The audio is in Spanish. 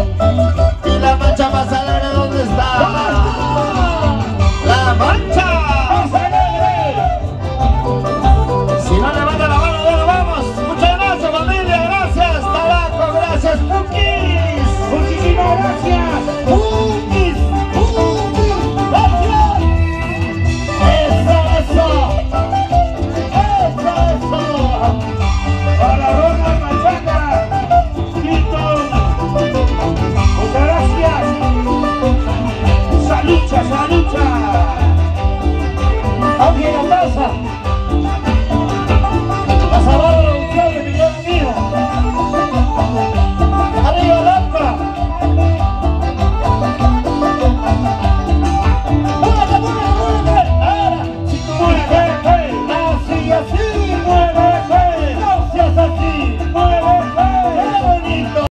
¿Y la mancha más alegre dónde está? ¡La mancha! ¡Más alegre! Si no levanta la mano, ya nos vamos. Muchas gracias, familia. Gracias, Tabaco. Gracias, Pukis. Muchísimas gracias.